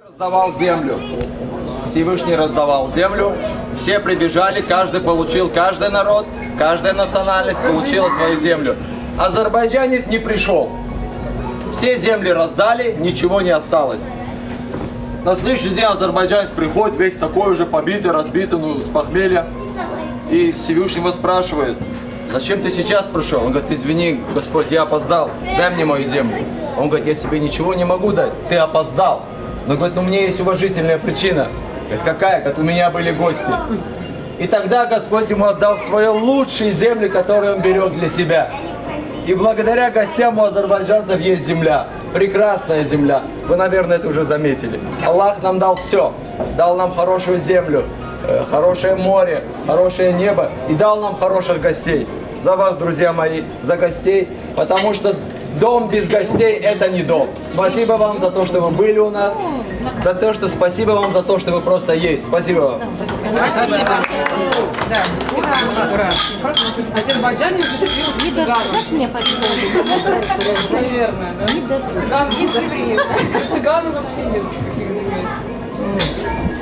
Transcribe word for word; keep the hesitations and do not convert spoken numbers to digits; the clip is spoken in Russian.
Раздавал землю. Всевышний раздавал землю. Все прибежали, каждый получил, каждый народ, каждая национальность получила свою землю. Азербайджанец не пришел. Все земли раздали, ничего не осталось. На следующий день азербайджанец приходит, весь такой уже побитый, разбитый, ну, с похмелья. И Всевышний его спрашивает: зачем ты сейчас пришел? Он говорит: извини, Господь, я опоздал, дай мне мою землю. Он говорит: я тебе ничего не могу дать, ты опоздал. Но говорит: ну у меня есть уважительная причина. Говорит: какая? Говорит: у меня были гости. И тогда Господь ему отдал свои лучшие земли, которые он берет для себя. И благодаря гостям у азербайджанцев есть земля. Прекрасная земля. Вы, наверное, это уже заметили. Аллах нам дал все. Дал нам хорошую землю, хорошее море, хорошее небо. И дал нам хороших гостей. За вас, друзья мои, за гостей. Потому что дом без гостей – это не дом. Спасибо вам за то, что вы были у нас. За то, что спасибо вам за то, что вы просто есть. Спасибо вам. Спасибо. Да. Ура, ура. Азербайджане закрепился цыганам. Дашь мне фотографию? Наверное, да? Цыган есть, цыган вообще нет таких земель.